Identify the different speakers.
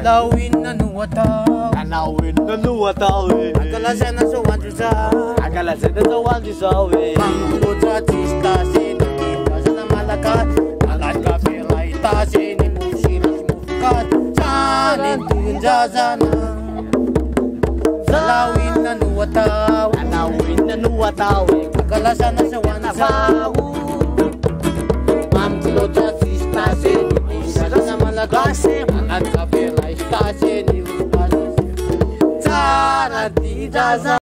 Speaker 1: Galawin na nuwataw,
Speaker 2: Galawin na luwataw
Speaker 1: Agalasan na sa wanjusa,
Speaker 2: Agalasan na sa wanjusa
Speaker 1: Pangkot sa tista, sinagkita sa namalakat, Alat ka piraita, sinimusila simufukat, Sanin tuyun jazana. Galawin na nuwataw,
Speaker 2: Galawin na luwataw
Speaker 1: Agalasan na sa wanjusa, Pangkot sa tista, sinimusila sa namalakat, Alat ka piraita, sinimusila simufukat, Sanin tuyun jazana.